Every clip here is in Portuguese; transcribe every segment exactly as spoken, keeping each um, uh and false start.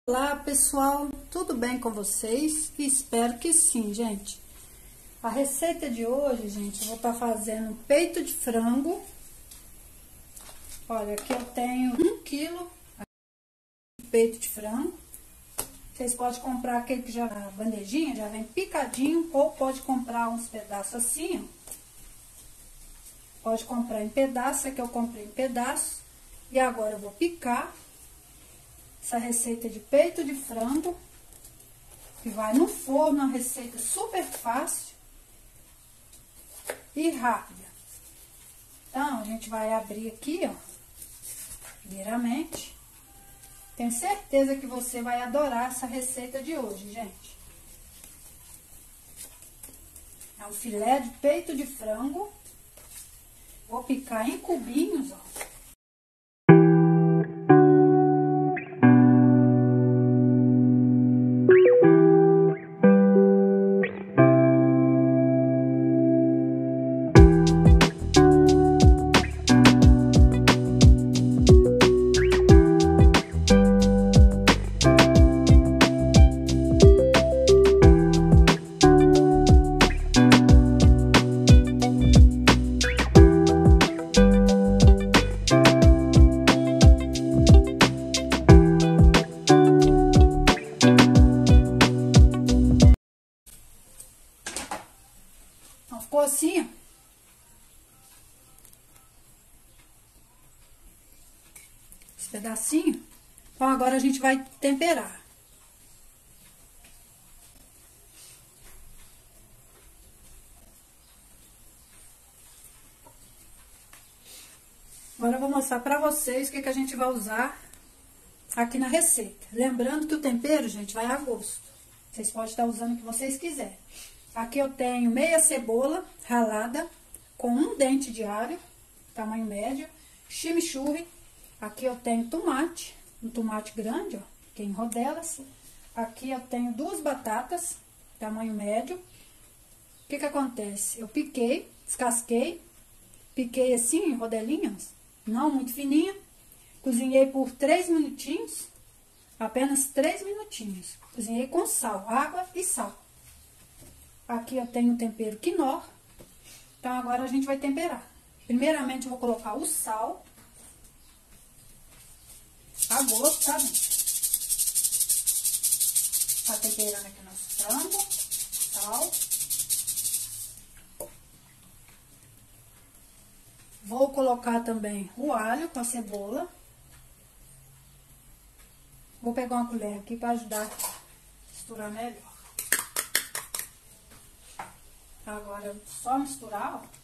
Olá pessoal, tudo bem com vocês? Espero que sim, gente. A receita de hoje, gente, eu vou estar fazendo peito de frango. Olha, aqui eu tenho um quilo de peito de frango. Vocês podem comprar aquele que já, a bandejinha já vem picadinho, ou pode comprar uns pedaços assim, ó. Pode comprar em pedaço, é que eu comprei em pedaço. E agora eu vou picar essa receita de peito de frango, que vai no forno, uma receita super fácil e rápida. Então, a gente vai abrir aqui, ó, primeiramente. Tenho certeza que você vai adorar essa receita de hoje, gente. É um filé de peito de frango. Vou picar em cubinhos, ó. Então, ficou assim, ó. Esse pedacinho. Então, agora a gente vai temperar. Agora eu vou mostrar pra vocês o que, que a gente vai usar aqui na receita. Lembrando que o tempero, gente, vai a gosto. Vocês podem estar usando o que vocês quiserem. Aqui eu tenho meia cebola ralada com um dente de alho, tamanho médio, chimichurri. Aqui eu tenho tomate, um tomate grande, ó, que é em rodelas. Aqui eu tenho duas batatas, tamanho médio. O que que acontece? Eu piquei, descasquei, piquei assim em rodelinhas, não muito fininha. Cozinhei por três minutinhos, apenas três minutinhos. Cozinhei com sal, água e sal. Aqui eu tenho o tempero quinó. Então, agora a gente vai temperar. Primeiramente, eu vou colocar o sal. A gosto, tá, gente? Tá temperando aqui o nosso frango. Sal. Vou colocar também o alho com a cebola. Vou pegar uma colher aqui para ajudar a misturar melhor. Agora, só misturar, ó.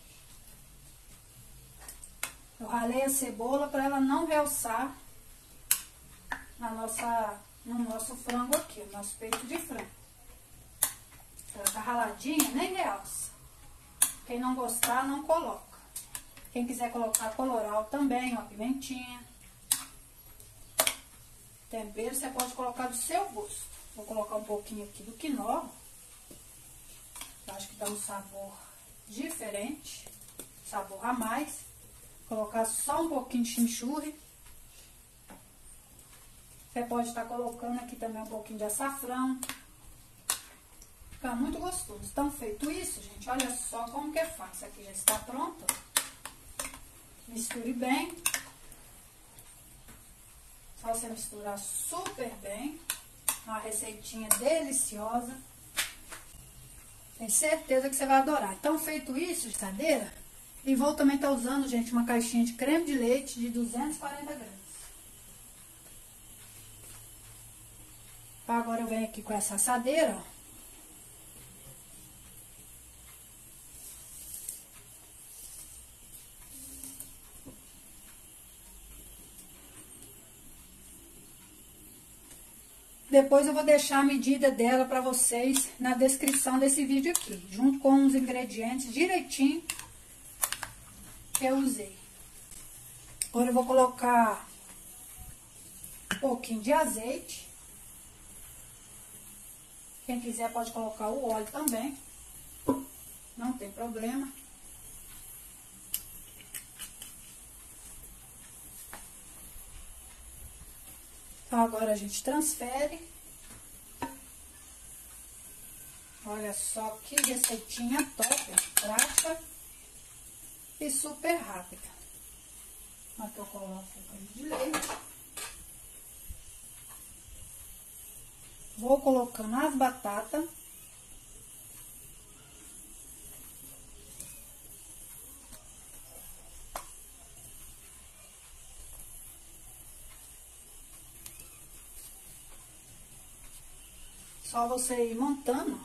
Eu ralei a cebola para ela não realçar na nossa, no nosso frango aqui, o nosso peito de frango. Ela tá raladinha, nem realça. Quem não gostar, não coloca. Quem quiser colocar colorau também, ó, pimentinha. Tempero você pode colocar do seu gosto. Vou colocar um pouquinho aqui do quinó. Acho que dá um sabor diferente, sabor a mais. Vou colocar só um pouquinho de chimichurri. Você pode estar colocando aqui também um pouquinho de açafrão. Fica muito gostoso. Então, feito isso, gente, olha só como que é fácil. Aqui já está pronto. Misture bem. Só você misturar super bem. Uma receitinha deliciosa. Tenho certeza que você vai adorar. Então, feito isso, geladeira, e vou também estar usando, gente, uma caixinha de creme de leite de duzentos e quarenta gramas. Agora eu venho aqui com essa assadeira, ó. Depois eu vou deixar a medida dela para vocês na descrição desse vídeo aqui, junto com os ingredientes direitinho que eu usei. Agora eu vou colocar um pouquinho de azeite. Quem quiser pode colocar o óleo também, não tem problema. Então, agora a gente transfere. Olha só que receitinha top, prática e super rápida. Aqui eu coloco o creme de leite. Vou colocando as batatas. Só você ir montando.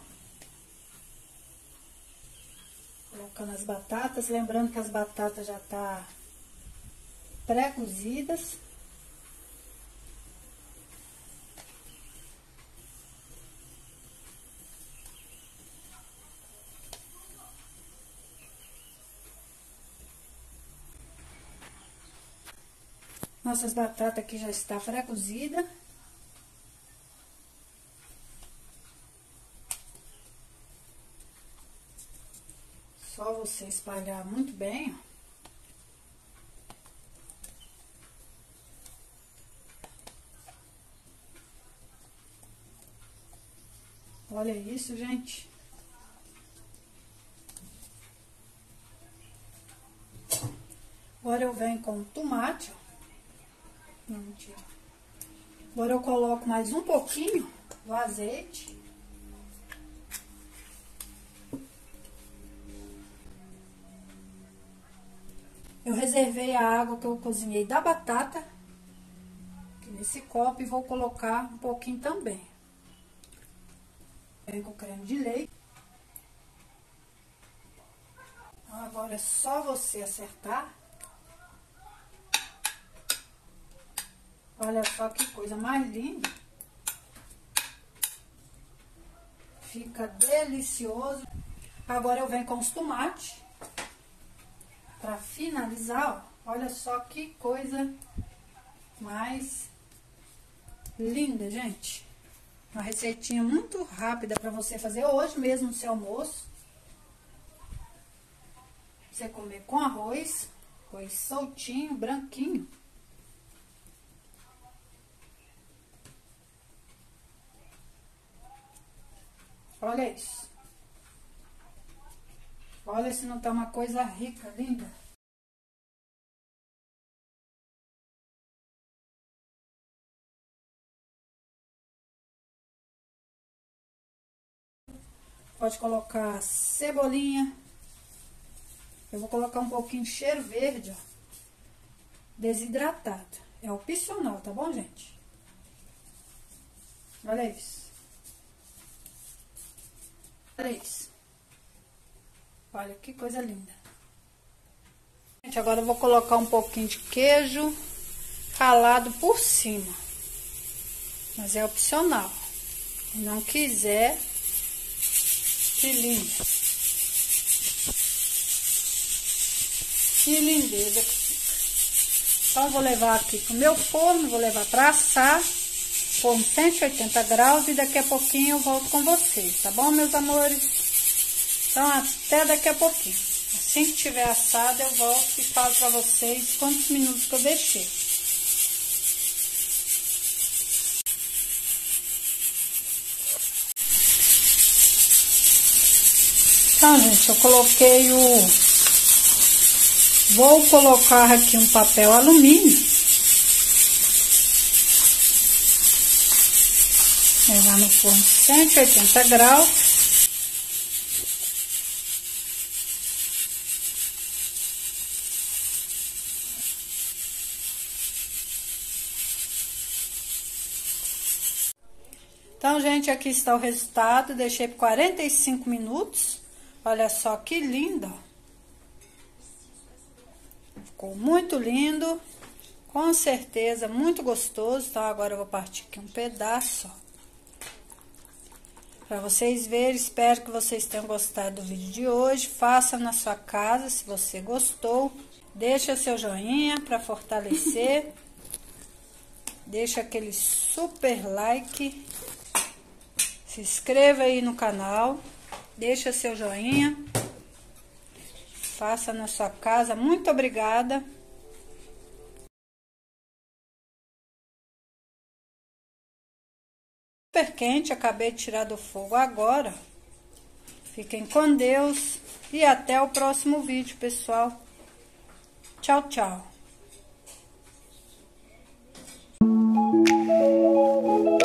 Colocando as batatas, lembrando que as batatas já tá pré-cozidas. Nossas batatas aqui já está pré-cozida. Só você espalhar muito bem, ó. Olha isso, gente. Agora eu venho com o tomate, ó. Não, mentira. Agora eu coloco mais um pouquinho do azeite. Eu reservei a água que eu cozinhei da batata aqui nesse copo e vou colocar um pouquinho também. Venho com o creme de leite. Então, agora é só você acertar. Olha só que coisa mais linda. Fica delicioso. Agora eu venho com os tomates. Pra finalizar, ó, olha só que coisa mais linda, gente. Uma receitinha muito rápida pra você fazer hoje mesmo no seu almoço. Você comer com arroz, arroz soltinho, branquinho. Olha isso. Olha se não tá uma coisa rica, linda. Pode colocar cebolinha. Eu vou colocar um pouquinho de cheiro verde, ó. Desidratado. É opcional, tá bom, gente? Olha isso. Olha isso. Olha que coisa linda. Gente, agora eu vou colocar um pouquinho de queijo ralado por cima. Mas é opcional. Se não quiser, que linda. Que lindeza que fica. Então, eu vou levar aqui pro meu forno, vou levar para assar. Forno cento e oitenta graus e daqui a pouquinho eu volto com vocês, tá bom, meus amores? Então, até daqui a pouquinho. Assim que tiver assado, eu volto e falo pra vocês quantos minutos que eu deixei. Então, gente, eu coloquei o... Vou colocar aqui um papel alumínio. Levar no forno cento e oitenta graus. Então, gente, aqui está o resultado. Deixei por quarenta e cinco minutos. Olha só que lindo. Ficou muito lindo. Com certeza, muito gostoso. Então, agora eu vou partir aqui um pedaço, ó. Pra vocês verem. Espero que vocês tenham gostado do vídeo de hoje. Faça na sua casa, se você gostou. Deixa seu joinha para fortalecer. Deixa aquele super like. Se inscreva aí no canal, deixa seu joinha, faça na sua casa. Muito obrigada. super quente, acabei de tirar do fogo agora. Fiquem com Deus e até o próximo vídeo, pessoal. Tchau, tchau.